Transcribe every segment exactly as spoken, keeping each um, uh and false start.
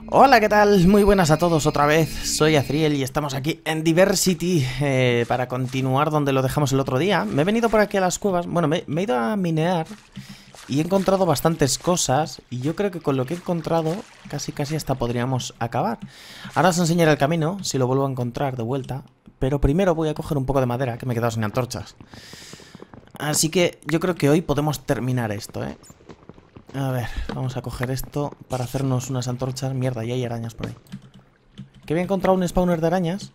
Hola, ¿qué tal? Muy buenas a todos otra vez. Soy Azriel y estamos aquí en Diversity eh, para continuar donde lo dejamos el otro día. Me he venido por aquí a las cuevas. Bueno, me, me he ido a minear y he encontrado bastantes cosas. Y yo creo que con lo que he encontrado casi casi hasta podríamos acabar. Ahora os enseñaré el camino, si lo vuelvo a encontrar de vuelta. Pero primero voy a coger un poco de madera, que me he quedado sin antorchas. Así que yo creo que hoy podemos terminar esto, ¿eh? A ver, vamos a coger esto para hacernos unas antorchas. Mierda, ya hay arañas por ahí. Que había encontrado un spawner de arañas.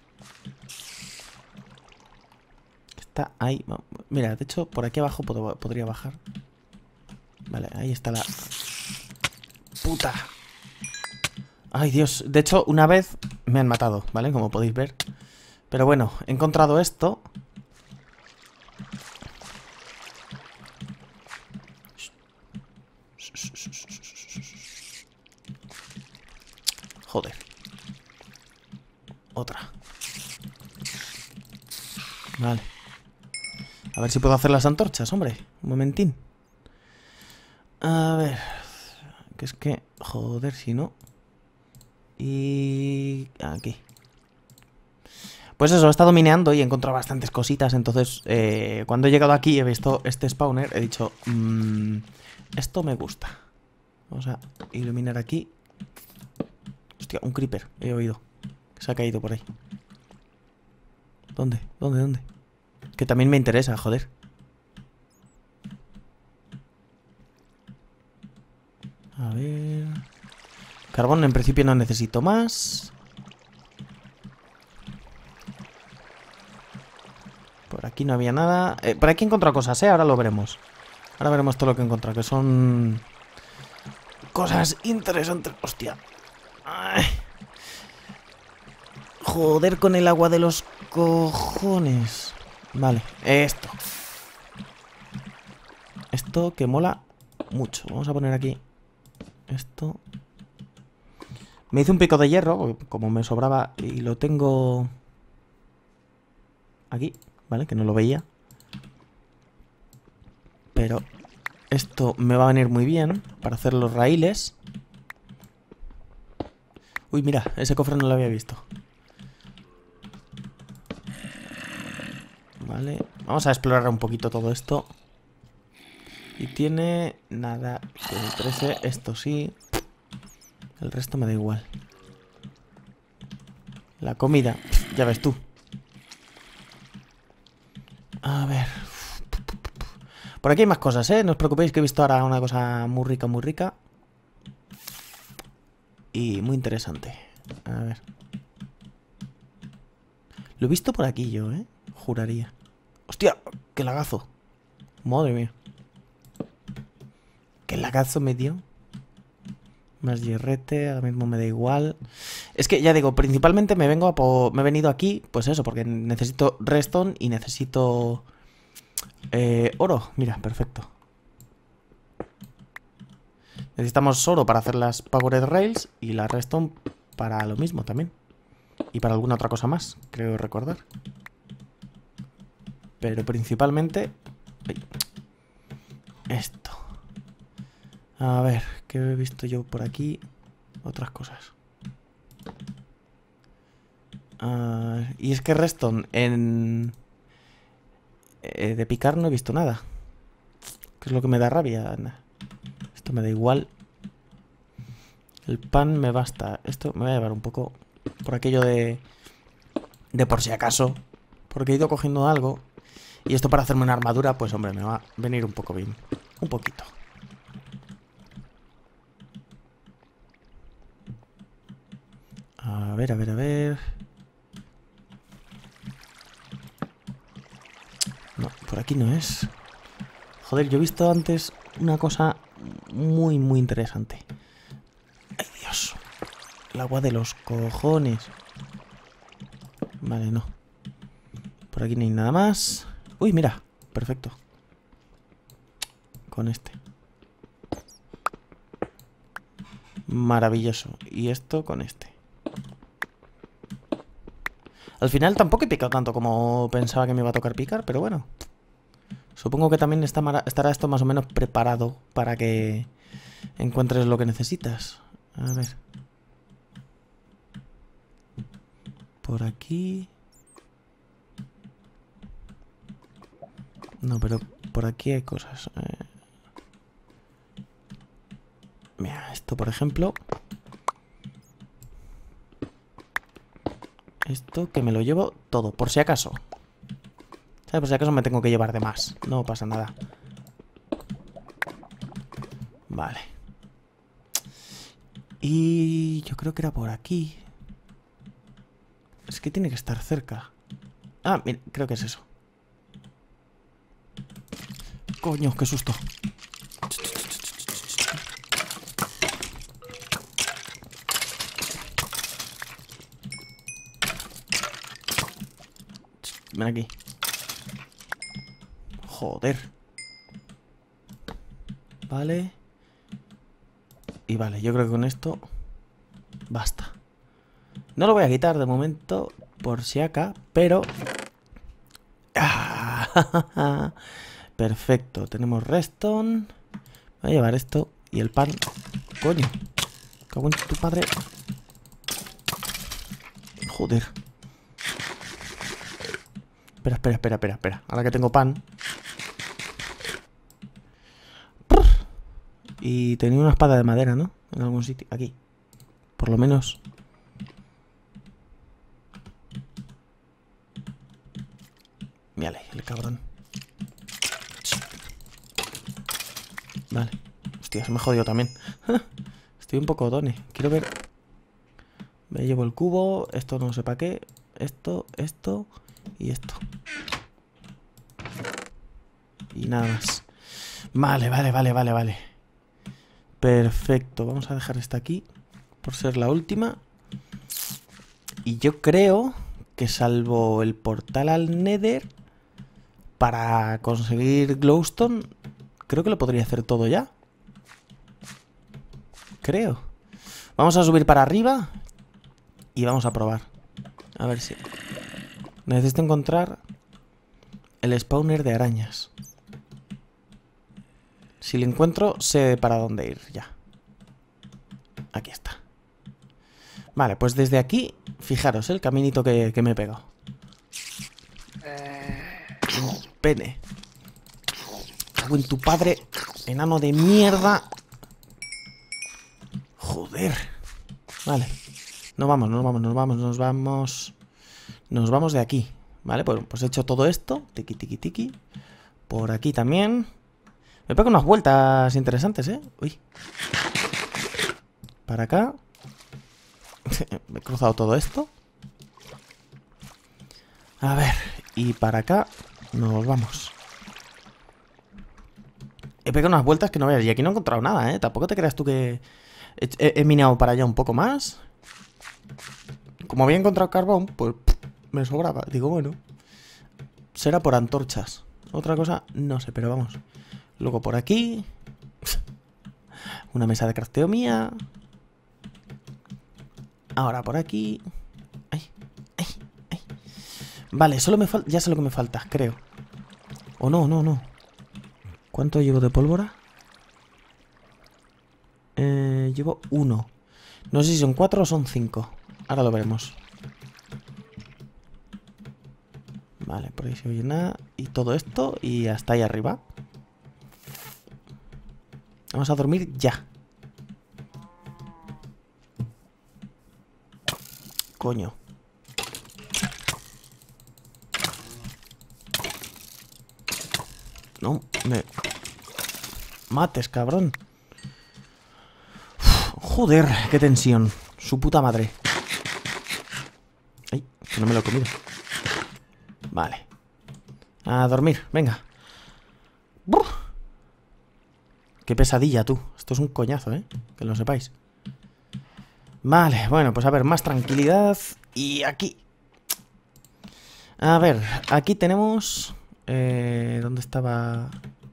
Está ahí. Mira, de hecho, por aquí abajo puedo, podría bajar. Vale, ahí está la... ¡Puta! Ay, Dios. De hecho, una vez me han matado, ¿vale? Como podéis ver. Pero bueno, he encontrado esto. Joder. Otra. Vale. A ver si puedo hacer las antorchas, hombre. Un momentín. A ver. Que es que... Joder, si no... Y... Aquí. Pues eso, he estado mineando y he encontrado bastantes cositas. Entonces, eh, cuando he llegado aquí y he visto este spawner, he dicho... Mmm, esto me gusta. Vamos a iluminar aquí. Hostia, un creeper, he oído. Se ha caído por ahí. ¿Dónde? ¿Dónde? ¿Dónde? Que también me interesa, joder. A ver... Carbón en principio no necesito más. Por aquí no había nada. Eh, por aquí he encontrado cosas, ¿eh? Ahora lo veremos. Ahora veremos todo lo que he encontrado, que son... cosas interesantes. Hostia. Ay. Joder con el agua de los cojones. Vale, esto. Esto que mola mucho. Vamos a poner aquí esto. Me hice un pico de hierro, como me sobraba, y lo tengo aquí, ¿vale? Que no lo veía. Pero esto me va a venir muy bien para hacer los raíles. Uy, mira, ese cofre no lo había visto. Vale, vamos a explorar un poquito todo esto. Y tiene nada que me interese. Esto sí. El resto me da igual. La comida, ya ves tú. A ver. Por aquí hay más cosas, ¿eh? No os preocupéis que he visto ahora una cosa muy rica, muy rica. Y muy interesante. A ver. Lo he visto por aquí yo, ¿eh? Juraría. ¡Hostia! ¡Qué lagazo! Madre mía. ¿Qué lagazo me dio? Más hierrete, ahora mismo me da igual. Es que ya digo, principalmente me vengo a po me he venido aquí, pues eso, porque necesito redstone y necesito eh, oro. Mira, perfecto. Necesitamos oro para hacer las Powered Rails y la redstone para lo mismo también. Y para alguna otra cosa más, creo recordar. Pero principalmente... esto. A ver, ¿qué he visto yo por aquí? Otras cosas. Uh, y es que redstone en... Eh, de picar no he visto nada. ¿Qué es lo que me da rabia? Esto me da igual. El pan me basta. Esto me voy a llevar un poco por aquello de... de por si acaso. Porque he ido cogiendo algo. Y esto para hacerme una armadura, pues hombre, me va a venir un poco bien. Un poquito. A ver, a ver, a ver... No, por aquí no es. Joder, yo he visto antes una cosa muy, muy interesante. ¡Ay, Dios! El agua de los cojones. Vale, no. Por aquí no hay nada más. Uy, mira. Perfecto. Con este. Maravilloso. Y esto con este. Al final tampoco he picado tanto como pensaba que me iba a tocar picar, pero bueno. Supongo que también está estará esto más o menos preparado para que encuentres lo que necesitas. A ver. por aquí. No, pero por aquí hay cosas. Eh... Mira, esto por ejemplo. Esto que me lo llevo todo, por si acaso. ¿Sabes? Por si acaso me tengo que llevar de más. No pasa nada. Vale. Y yo creo que era por aquí. Es que tiene que estar cerca. Ah, mira, creo que es eso. Coño, qué susto. Ven aquí. Joder. Vale. Y vale, yo creo que con esto basta. No lo voy a quitar de momento, por si acá, pero... ¡Ah! Perfecto, tenemos redstone. Voy a llevar esto y el pan. Coño, cago en tu padre. Joder. Espera, espera, espera, espera, espera. Ahora que tengo pan. Y tenía una espada de madera, ¿no? En algún sitio. Aquí. Por lo menos. Mírale, el cabrón. Vale. Hostia, se me ha jodido también. Estoy un poco done. Quiero ver. Me llevo el cubo. Esto no sé para qué. Esto, esto y esto. Y nada más. Vale, vale, vale, vale, vale. Perfecto. Vamos a dejar esta aquí. Por ser la última. Y yo creo que salvo el portal al Nether, para conseguir glowstone, creo que lo podría hacer todo ya. Creo. Vamos a subir para arriba y vamos a probar. A ver si... Necesito encontrar el spawner de arañas. Si lo encuentro, sé para dónde ir ya. Aquí está. Vale, pues desde aquí, fijaros el caminito que, que me he pegado. Pene. Cago en tu padre, enano de mierda. Joder. Vale. Nos vamos, nos vamos, nos vamos, nos vamos. Nos vamos de aquí. Vale, pues, pues he hecho todo esto. Tiki, tiki, tiki. Por aquí también. Me pego unas vueltas interesantes, ¿eh? Uy. Para acá. Me he cruzado todo esto. A ver. Y para acá nos vamos. He pegado unas vueltas que no veas. Y aquí no he encontrado nada, ¿eh? Tampoco te creas tú que he, he, he minado para allá un poco más. Como había encontrado carbón, pues me sobraba. Digo, bueno, será por antorchas. Otra cosa, no sé, pero vamos. Luego por aquí. Una mesa de crafteo mía. Ahora por aquí. Ay, ay, ay. Vale, solo me falta. Ya sé lo que me falta, creo. O no, no, no. ¿Cuánto llevo de pólvora? Eh, llevo uno. No sé si son cuatro o son cinco. Ahora lo veremos. Vale, por ahí se oye nada. Y todo esto. Y hasta ahí arriba. Vamos a dormir ya. Coño. No, me... mates, cabrón. Uf, joder, qué tensión. Su puta madre. Ay, que no me lo he comido. Vale. A dormir, venga. ¡Buf! Qué pesadilla, tú. Esto es un coñazo, ¿eh? Que lo sepáis. Vale, bueno, pues a ver, más tranquilidad. Y aquí. A ver, aquí tenemos... Eh, ¿Dónde estaba?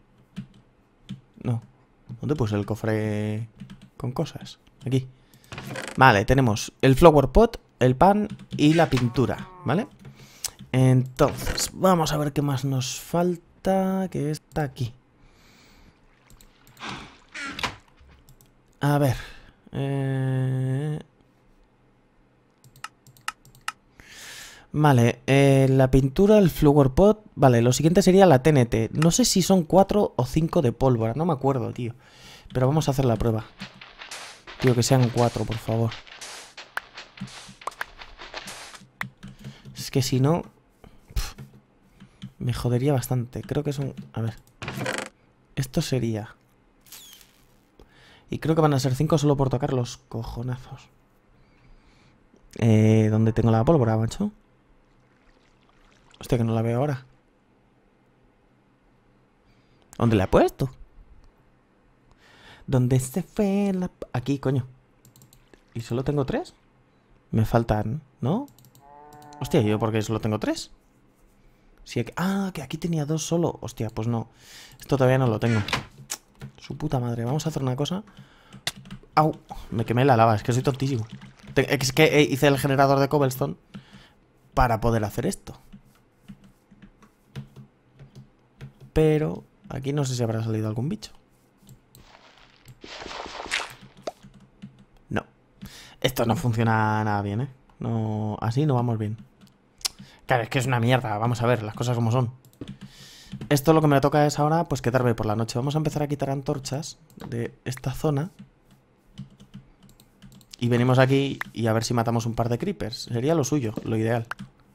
No. ¿Dónde puse el cofre con cosas? Aquí. Vale, tenemos el flower pot, el pan y la pintura, ¿vale? Entonces, vamos a ver qué más nos falta. Que está aquí. A ver. Eh... Vale, eh, la pintura, el flower pot. Vale, lo siguiente sería la T N T. No sé si son cuatro o cinco de pólvora. No me acuerdo, tío. Pero vamos a hacer la prueba. Tío, que sean cuatro, por favor. Es que si no... Pff, me jodería bastante. Creo que son... A ver. Esto sería... Y creo que van a ser cinco solo por tocar los cojonazos. Eh, ¿dónde tengo la pólvora, macho? Hostia, que no la veo ahora. ¿Dónde la he puesto? ¿Dónde se fue la...? Aquí, coño. ¿Y solo tengo tres? Me faltan, ¿no? Hostia, ¿yo por qué solo tengo tres? Si aquí... Ah, que aquí tenía dos solo. Hostia, pues no. Esto todavía no lo tengo. Su puta madre. Vamos a hacer una cosa. ¡Au! Me quemé la lava. Es que soy tontísimo. Es que hice el generador de cobblestone para poder hacer esto. Pero aquí no sé si habrá salido algún bicho. No. Esto no funciona nada bien, ¿eh? No, así no vamos bien. Claro, es que es una mierda. Vamos a ver las cosas como son. Esto lo que me toca es ahora, pues quedarme por la noche. Vamos a empezar a quitar antorchas de esta zona. Y venimos aquí y a ver si matamos un par de creepers. Sería lo suyo, lo ideal.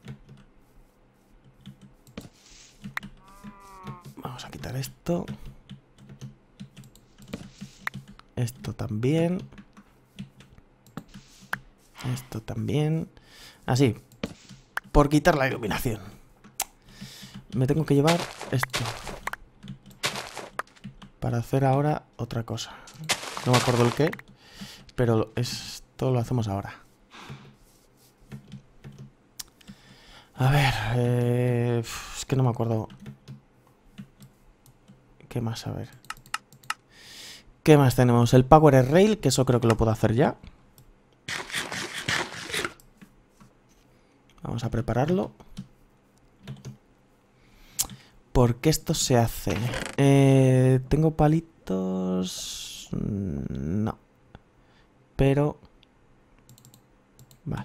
Vamos a quitar esto. Esto también. Esto también. Así. Por quitar la iluminación. Me tengo que llevar esto. Para hacer ahora otra cosa. No me acuerdo el qué. Pero esto lo hacemos ahora. A ver. Eh, es que no me acuerdo. ¿Qué más? A ver. ¿Qué más tenemos? El Power Rail, que eso creo que lo puedo hacer ya. Vamos a prepararlo. ¿Por qué esto se hace? Eh, ¿Tengo palitos? No. Pero... Vale.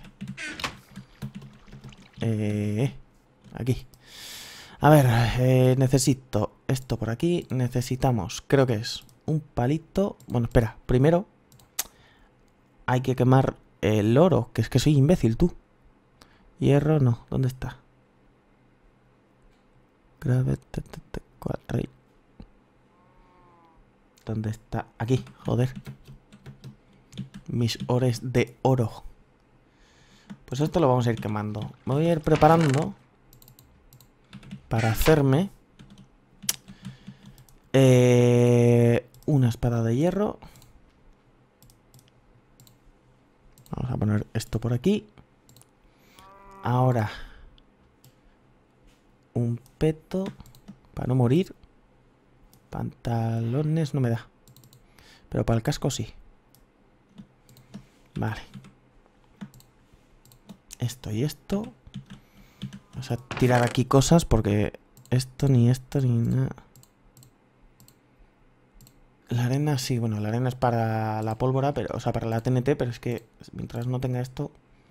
Eh, aquí. A ver, eh, necesito esto por aquí. Necesitamos, creo que es un palito. Bueno, espera, primero hay que quemar el oro, que es que soy imbécil, tú. Hierro, no, ¿dónde está? ¿Dónde está? Aquí, joder. Mis ores de oro. Pues esto lo vamos a ir quemando. Me voy a ir preparando para hacerme eh, una espada de hierro. Vamos a poner esto por aquí. Ahora un peto para no morir. Pantalones no me da, pero para el casco sí. Vale. Esto y esto. Vamos a tirar aquí cosas porque esto ni esto ni nada. La arena sí, bueno, la arena es para la pólvora, pero, o sea, para la T N T, pero es que mientras no tenga esto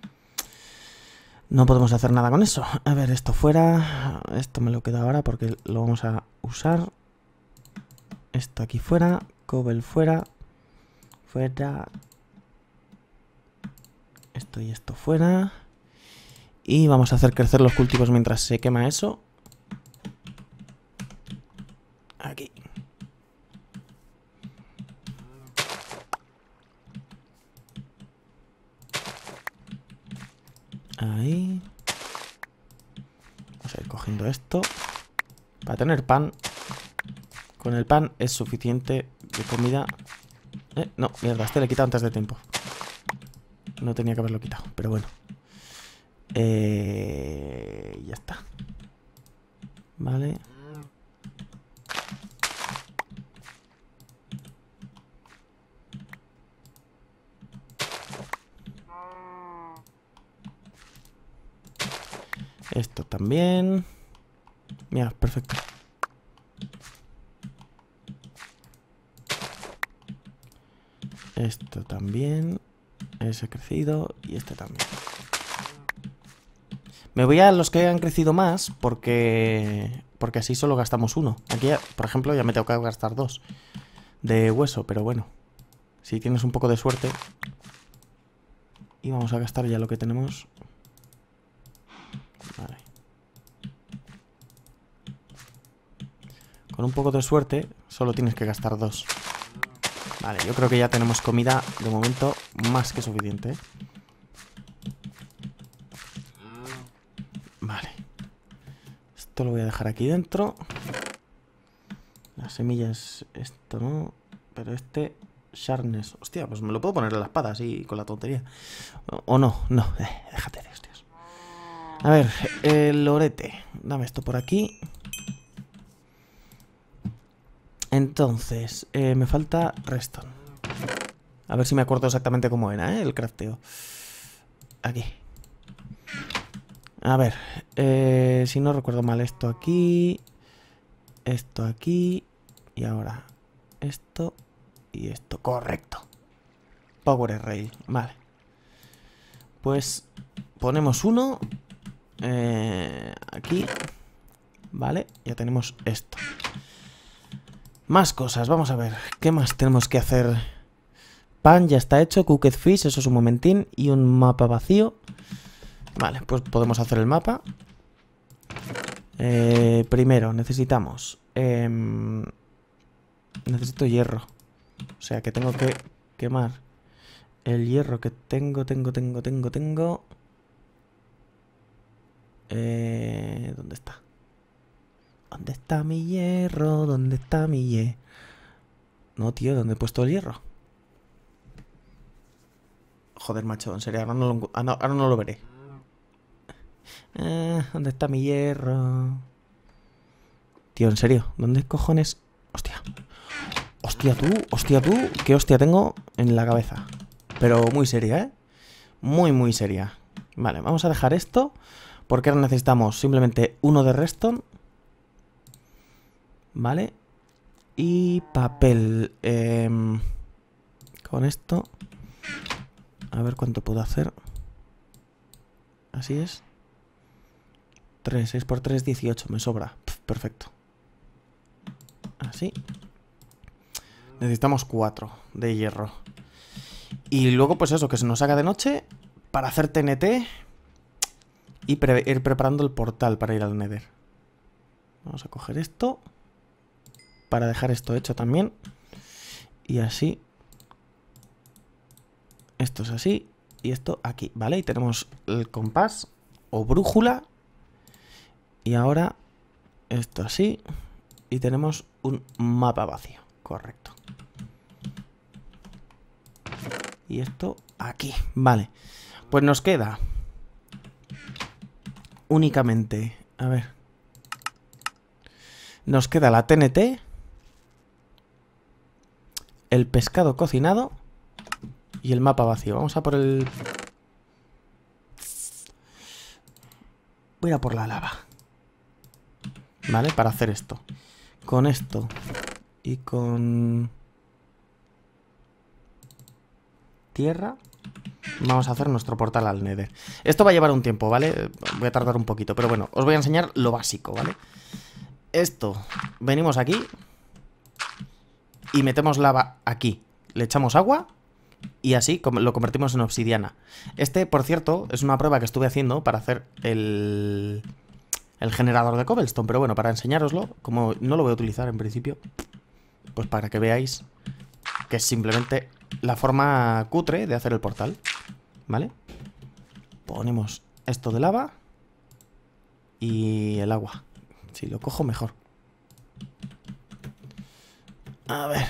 no podemos hacer nada con eso. A ver, esto fuera. Esto me lo quedo ahora porque lo vamos a usar. Esto aquí fuera. Cobble fuera. Fuera. Esto y esto fuera. Y vamos a hacer crecer los cultivos mientras se quema eso. Aquí. Ahí. Vamos a ir cogiendo esto. Para tener pan. Con el pan es suficiente de comida. Eh, no, mierda, este le he quitado antes de tiempo. No tenía que haberlo quitado, pero bueno. Eh, ya está. Vale. Esto también. Mira, perfecto. Esto también. Ese crecido. Y este también. Me voy a los que han crecido más porque... Porque así solo gastamos uno. Aquí, por ejemplo, ya me tengo que gastar dos de hueso, pero bueno. Si tienes un poco de suerte. Y vamos a gastar ya lo que tenemos. Vale. Con un poco de suerte, solo tienes que gastar dos. Vale, yo creo que ya tenemos comida, de momento, más que suficiente, ¿eh? Vale. Esto lo voy a dejar aquí dentro. Las semillas, esto no. Pero este, sharpness. Hostia, pues me lo puedo poner en la espada así con la tontería. O, o no, no, eh, déjate de hostias. A ver, el lorete. Dame esto por aquí. Entonces, eh, me falta redstone. A ver si me acuerdo exactamente cómo era, ¿eh? El crafteo. Aquí. A ver, eh, si no recuerdo mal, esto aquí, esto aquí, y ahora esto y esto. Correcto. Power Rail, vale. Pues ponemos uno eh, aquí, vale, ya tenemos esto. Más cosas, vamos a ver, ¿qué más tenemos que hacer? Pan ya está hecho, cooked fish, eso es un momentín, y un mapa vacío. Vale, pues podemos hacer el mapa. Eh, primero, necesitamos... Eh, necesito hierro. O sea, que tengo que quemar el hierro que tengo, tengo, tengo, tengo, tengo... Eh, ¿Dónde está? ¿Dónde está mi hierro? ¿Dónde está mi hierro? No, tío, ¿dónde he puesto el hierro? Joder, macho, en serio, ahora no lo, ahora no lo veré. Eh, ¿Dónde está mi hierro? Tío, en serio, ¿dónde cojones? Hostia. Hostia tú, hostia tú. ¿Qué hostia tengo en la cabeza? Pero muy seria, ¿eh? Muy, muy seria. Vale, vamos a dejar esto. Porque ahora necesitamos simplemente uno de redstone. Vale. Y papel. Eh, con esto. A ver cuánto puedo hacer. Así es. tres, seis por tres, dieciocho. Me sobra. Pff, perfecto. Así. Necesitamos cuatro de hierro. Y luego pues eso, que se nos haga de noche para hacer T N T y pre ir preparando el portal para ir al Nether. Vamos a coger esto para dejar esto hecho también. Y así. Esto es así y esto aquí, ¿vale? Y tenemos el compás o brújula. Y ahora esto así. Y tenemos un mapa vacío. Correcto. Y esto aquí. Vale. Pues nos queda únicamente... A ver. Nos queda la T N T. El pescado cocinado. Y el mapa vacío. Vamos a por el... Voy a por la lava. ¿Vale? Para hacer esto. Con esto. Y con... tierra. Vamos a hacer nuestro portal al Nether. Esto va a llevar un tiempo, ¿vale? Voy a tardar un poquito, pero bueno, os voy a enseñar lo básico, ¿vale? Esto, venimos aquí y metemos lava aquí. Le echamos agua y así lo convertimos en obsidiana. Este, por cierto, es una prueba que estuve haciendo para hacer el, el generador de cobblestone. Pero bueno, para enseñároslo, como no lo voy a utilizar en principio, pues para que veáis que es simplemente la forma cutre de hacer el portal, ¿vale? Ponemos esto de lava y el agua. Si lo cojo, mejor. A ver.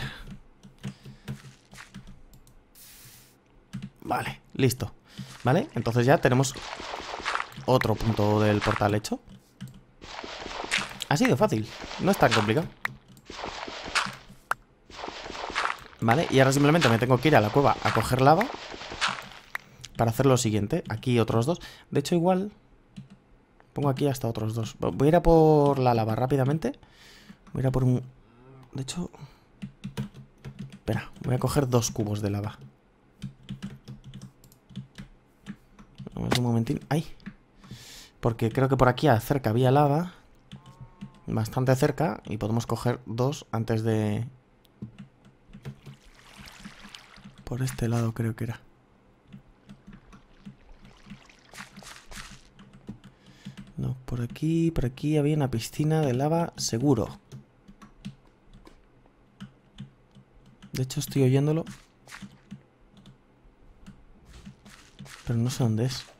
Vale, listo. ¿Vale? Entonces ya tenemos otro punto del portal hecho. Ha sido fácil, no es tan complicado. Vale, y ahora simplemente me tengo que ir a la cueva a coger lava para hacer lo siguiente. Aquí otros dos. De hecho, igual pongo aquí hasta otros dos. Voy a ir a por la lava rápidamente. Voy a ir a por un... De hecho... Espera, voy a coger dos cubos de lava. Vamos un momentín. ¡Ay! Porque creo que por aquí cerca había lava. Bastante cerca. Y podemos coger dos antes de... Por este lado creo que era. No, por aquí, por aquí había una piscina de lava seguro. De hecho estoy oyéndolo. Pero no sé dónde es.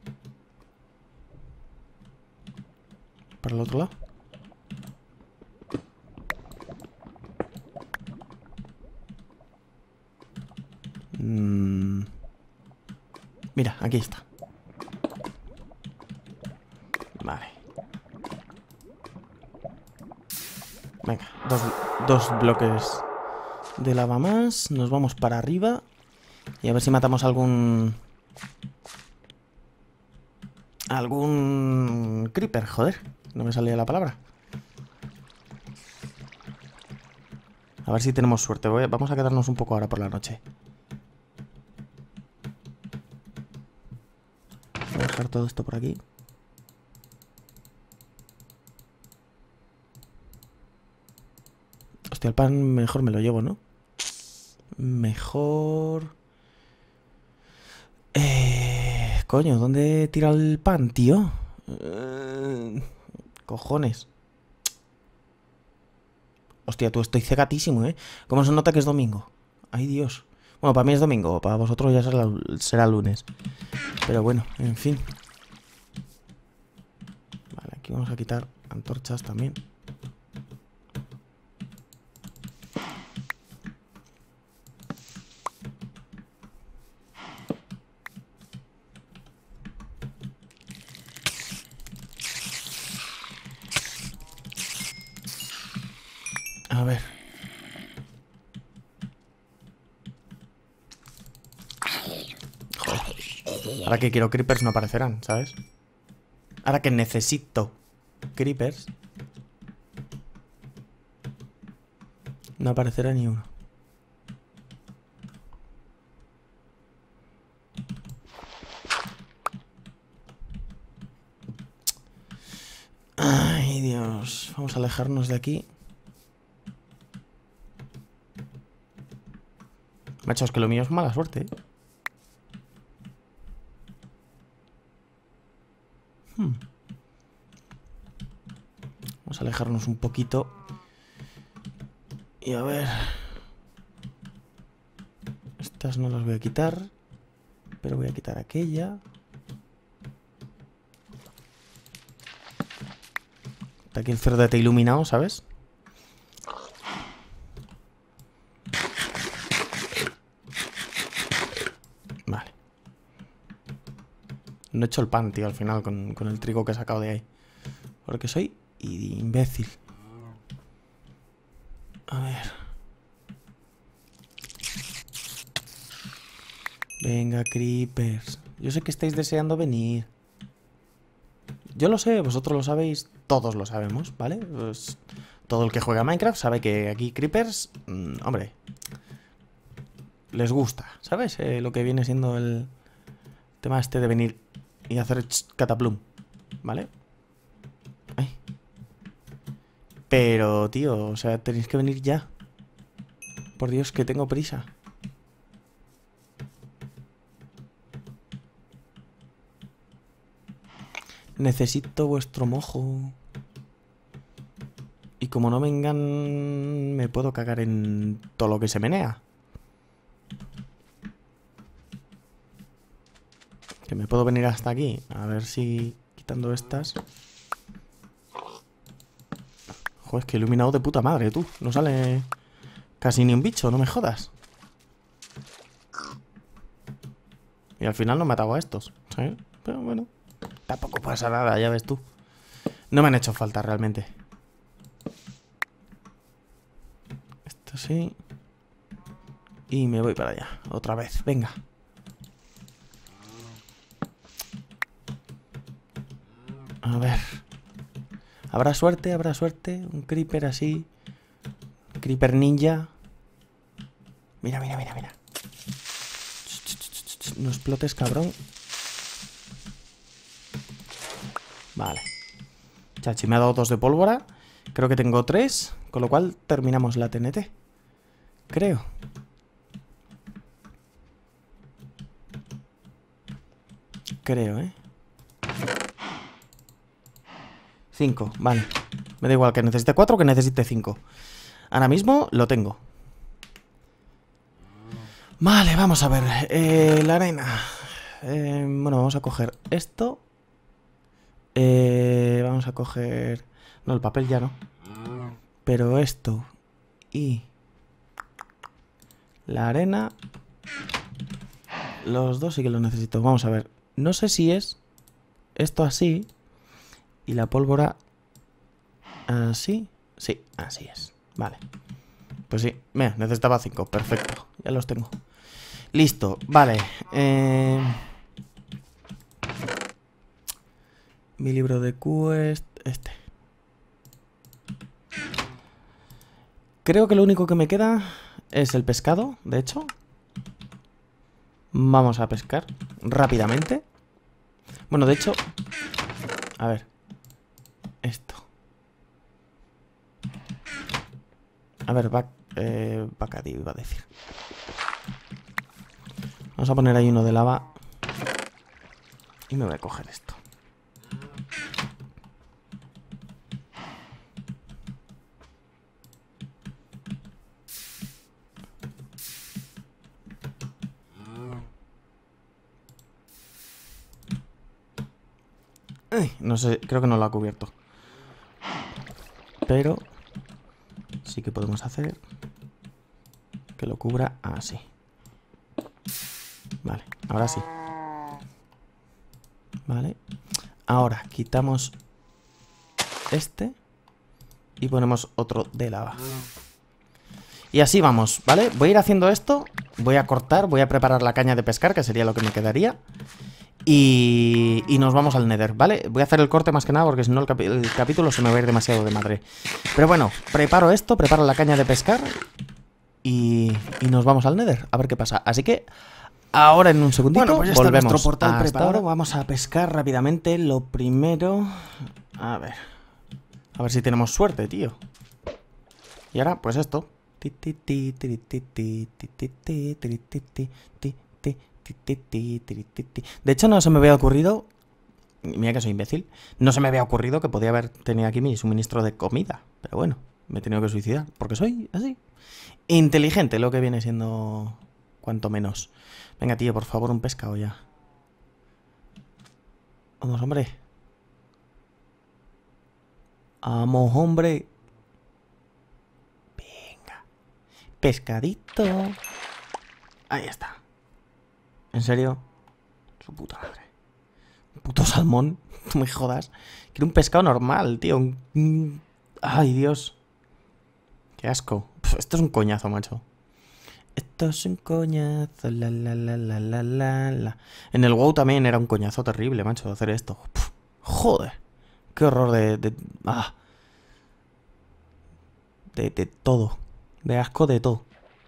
¿Para el otro lado? Mm. Mira, aquí está. Vale. Venga, dos, dos bloques de lava más. Nos vamos para arriba. Y a ver si matamos algún... Algún... creeper, joder. No me salía la palabra. A ver si tenemos suerte. Voy a... Vamos a quedarnos un poco ahora por la noche. Voy a dejar todo esto por aquí. Hostia, el pan mejor me lo llevo, ¿no? Mejor... Eh... Coño, ¿dónde tira el pan, tío? Eh... Cojones. Hostia, tú estoy cegatísimo, ¿eh? ¿Cómo se nota que es domingo? Ay, Dios. Bueno, para mí es domingo, para vosotros ya será, será lunes. Pero bueno, en fin. Vale, aquí vamos a quitar antorchas también. A ver. Joder. Ahora que quiero creepers no aparecerán, ¿sabes? Ahora que necesito creepers no aparecerá ni uno. Ay, Dios. Vamos a alejarnos de aquí. Macho, es que lo mío es mala suerte, ¿eh? Hmm. Vamos a alejarnos un poquito. Y a ver... Estas no las voy a quitar. Pero voy a quitar aquella. Está aquí el cerdete iluminado, ¿sabes? Vale. No he hecho el pan, tío, al final, con, con el trigo que he sacado de ahí. Porque soy imbécil. A ver. Venga, creepers. Yo sé que estáis deseando venir. Yo lo sé, vosotros lo sabéis. Todos lo sabemos, ¿vale? Pues todo el que juega a Minecraft sabe que aquí creepers... Mmm, hombre... Les gusta, ¿sabes? Eh, lo que viene siendo el tema este de venir y hacer cataplum, ¿vale? Ay. Pero, tío, o sea, tenéis que venir ya. Por Dios, que tengo prisa. Necesito vuestro mojo. Y como no vengan, me puedo cagar en todo lo que se menea. Que me puedo venir hasta aquí. A ver si quitando estas... Joder, es que he iluminado de puta madre, tú. No sale casi ni un bicho, no me jodas. Y al final no he matado a estos, ¿sabes? Pero bueno, tampoco pasa nada, ya ves tú. No me han hecho falta realmente. Esto sí. Y me voy para allá, otra vez, venga. A ver. ¿Habrá suerte? ¿Habrá suerte? Un creeper así. Creeper ninja. Mira, mira, mira, mira. No explotes, cabrón. Vale. Chachi, me ha dado dos de pólvora. Creo que tengo tres. Con lo cual terminamos la T N T. Creo. Creo, ¿eh? Cinco, vale. Me da igual que necesite cuatro o que necesite cinco. Ahora mismo lo tengo. Vale, vamos a ver. Eh, la arena. Eh, bueno, vamos a coger esto. Eh, vamos a coger... No, el papel ya no. Pero esto y la arena, los dos sí que los necesito. Vamos a ver. No sé si es esto así y la pólvora así. Sí, así es. Vale. Pues sí, mira, necesitaba cinco. Perfecto, ya los tengo. Listo, vale. Eh... Mi libro de quest, este. Creo que lo único que me queda es el pescado, de hecho. Vamos a pescar rápidamente. Bueno, de hecho... A ver. Esto. A ver, va... Eh, bacadillo iba a decir. Vamos a poner ahí uno de lava. Y me voy a coger esto. Ay, no sé, creo que no lo ha cubierto. Pero sí que podemos hacer que lo cubra así. Vale, ahora sí. Vale. Ahora quitamos este y ponemos otro de lava. Y así vamos, ¿vale? Voy a ir haciendo esto. Voy a cortar, voy a preparar la caña de pescar, que sería lo que me quedaría. Y, y nos vamos al Nether, ¿vale? Voy a hacer el corte más que nada porque si no el, capi el capítulo se me va a ir demasiado de madre. Pero bueno, preparo esto, preparo la caña de pescar y, y nos vamos al Nether, a ver qué pasa. Así que ahora en un segundito bueno, pues ya está volvemos. nuestro portal Hasta preparado. ahora vamos a pescar rápidamente. Lo primero... A ver... A ver si tenemos suerte, tío. Y ahora, pues esto. De hecho, no se me había ocurrido... Mira que soy imbécil. No se me había ocurrido que podía haber tenido aquí mi suministro de comida. Pero bueno, me he tenido que suicidar. Porque soy así. Inteligente, lo que viene siendo... Cuanto menos. Venga, tío, por favor, un pescado ya. Vamos, hombre. Vamos, hombre. Venga. Pescadito. Ahí está. ¿En serio? Su puta madre. Un puto salmón. No me jodas. Quiero un pescado normal, tío. Un... Ay, Dios. Qué asco. Pff, esto es un coñazo, macho. Esto es un coñazo. La, la, la, la, la, la, la. En el WoW también era un coñazo terrible, macho, hacer esto. Pff, joder. Qué horror de... de ah. De, de todo. De asco de todo.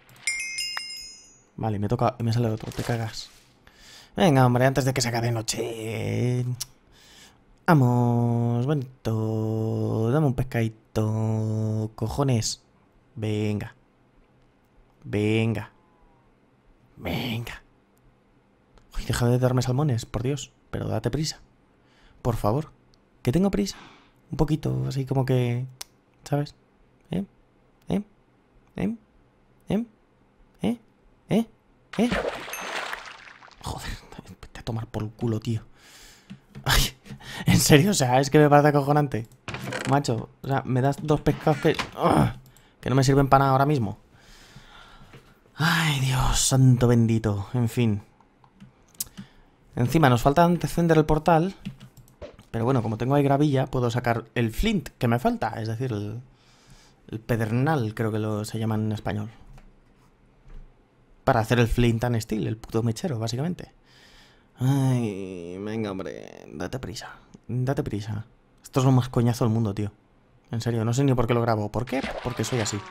Vale, me toca... Me sale otro, te cagas. Venga, hombre, antes de que se haga de noche. Vamos, bonito. Dame un pescadito. Cojones. Venga. Venga. Venga. Uy, deja de darme salmones, por Dios. Pero date prisa. Por favor. Que tengo prisa. Un poquito, así como que... ¿Sabes? ¿Eh? ¿Eh? ¿Eh? ¿Eh? ¿Eh? ¿Eh? ¿Eh? Joder, vete a tomar por el culo, tío. Ay, en serio, o sea, es que me parece acojonante. Macho, o sea, me das dos pescados que... ¡Ugh! Que no me sirven para nada ahora mismo. Ay, Dios santo bendito. En fin. Encima nos falta encender el portal. Pero bueno, como tengo ahí gravilla, puedo sacar el flint que me falta. Es decir, el, el pedernal, creo que lo se llama en español. Para hacer el flint and steel, el puto mechero, básicamente. Ay, venga, hombre. Date prisa. Date prisa. Esto es lo más coñazo del mundo, tío. En serio, no sé ni por qué lo grabo. ¿Por qué? Porque soy así.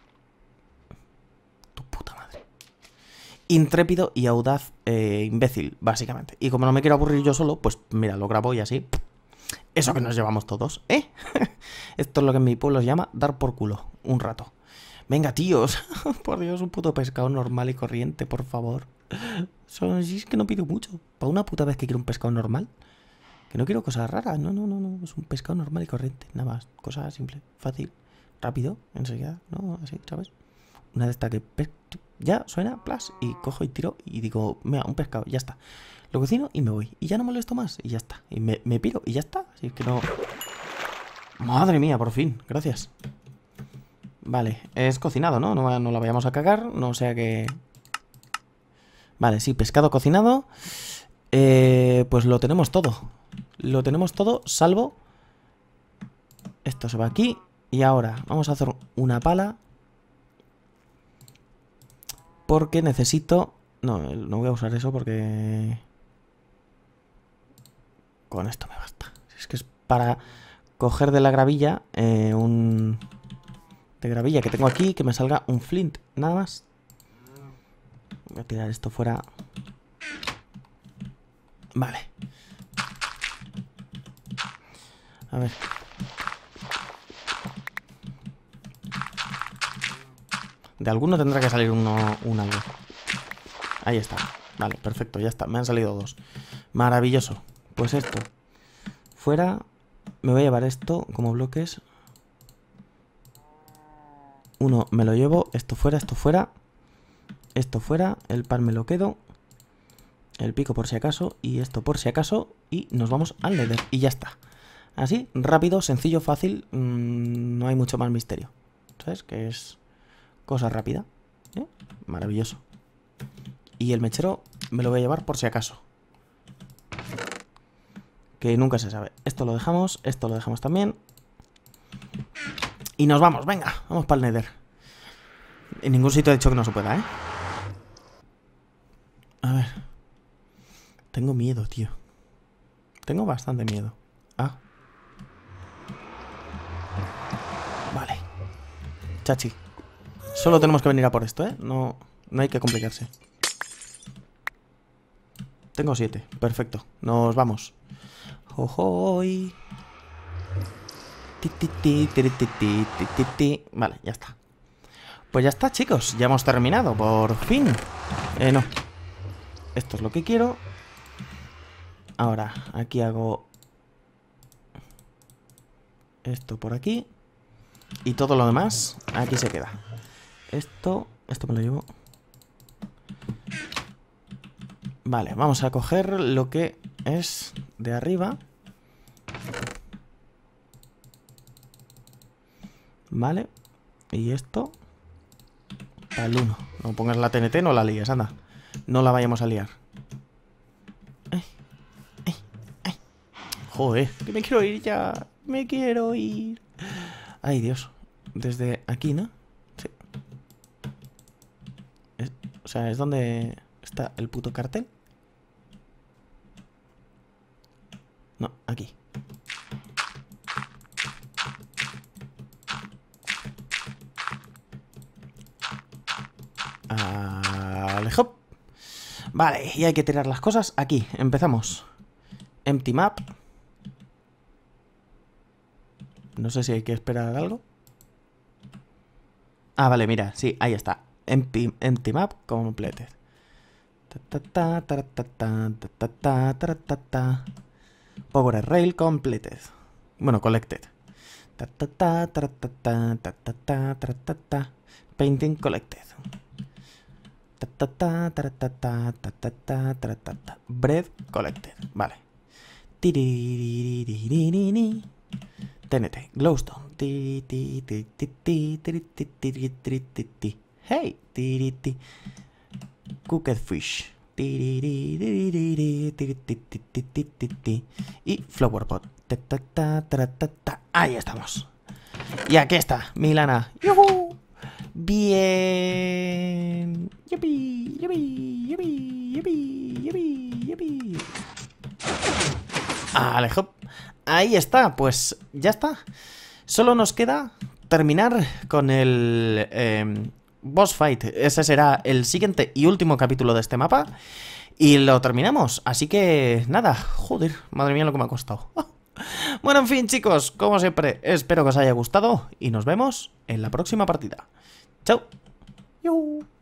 Tu puta madre. Intrépido y audaz eh, imbécil, básicamente. Y como no me quiero aburrir yo solo, pues mira, lo grabo y así... Eso que nos llevamos todos, ¿eh? Esto es lo que en mi pueblo se llama dar por culo, un rato. Venga, tíos, por Dios, un puto pescado normal y corriente, por favor. Son, si es que no pido mucho. Para una puta vez que quiero un pescado normal. Que no quiero cosas raras, no, no, no, no. Es un pescado normal y corriente, nada más. Cosa simple, fácil, rápido, enseguida, ¿no? Así, ¿sabes? Una de estas que ya suena, plas, y cojo y tiro y digo, mira, un pescado, ya está. Lo cocino y me voy. Y ya no molesto más, y ya está. Y me, me piro y ya está. Así es que no... Madre mía, por fin, gracias. Vale, es cocinado, ¿no? No, no la vayamos a cagar, no sea que... Vale, sí, pescado cocinado. Eh, pues lo tenemos todo. Lo tenemos todo, salvo... Esto se va aquí. Y ahora vamos a hacer una pala. Porque necesito... No, no voy a usar eso porque... Con esto me basta. Es que es para coger de la gravilla eh, un... De gravilla que tengo aquí, que me salga un flint, nada más. Voy a tirar esto fuera. Vale. A ver. De alguno tendrá que salir uno, un algo. Ahí está. Vale, perfecto, ya está. Me han salido dos. Maravilloso. Pues esto. Fuera. Me voy a llevar esto como bloques. Uno me lo llevo. Esto fuera, esto fuera. Esto fuera. El pan me lo quedo. El pico por si acaso. Y esto por si acaso. Y nos vamos al nether. Y ya está. Así, rápido, sencillo, fácil. Mmm, no hay mucho más misterio. ¿Sabes? Que es cosa rápida. ¿Eh? Maravilloso. Y el mechero me lo voy a llevar por si acaso. Que nunca se sabe. Esto lo dejamos. Esto lo dejamos también. Y nos vamos, venga. Vamos para el nether. En ningún sitio he dicho que no se pueda, ¿eh? A ver. Tengo miedo, tío. Tengo bastante miedo. Ah. Vale. Chachi. Solo tenemos que venir a por esto, ¿eh? No, no hay que complicarse. Tengo siete. Perfecto. Nos vamos. Jojoy. Vale, ya está. Pues ya está, chicos. Ya hemos terminado, por fin. Eh, no. Esto es lo que quiero. Ahora, aquí hago esto por aquí. Y todo lo demás, aquí se queda. Esto, esto me lo llevo. Vale, vamos a coger lo que es de arriba. Vale. Y esto para el uno. No pongas la T N T, no la líes, anda. No la vayamos a liar. Ay, ay, ay. Joder, que me quiero ir ya. Me quiero ir. Ay, Dios. Desde aquí, ¿no? Sí. Es, o sea, es donde está el puto cartel. No, aquí. Alejo. Vale, y hay que tirar las cosas aquí. Empezamos. Empty map. No sé si hay que esperar algo. Ah, vale, mira, sí, ahí está. Empty, empty map completed. Power rail completed. Bueno, collected. Painting collected. Bread collected. Vale. T N T. Glowstone. Hey. Cooked fish. Y flower pot. Ahí estamos. Y aquí está, mi lana. ¡Yuhu! Bien. Yupi, yupi, yupi, yupi, yupi, yupi. Alejo. Ahí está, pues ya está. Solo nos queda terminar con el eh, boss fight. Ese será el siguiente y último capítulo de este mapa. Y lo terminamos. Así que nada, joder, madre mía lo que me ha costado. Bueno, en fin, chicos, como siempre, espero que os haya gustado y nos vemos en la próxima partida. ¡Chao! ¡Yu!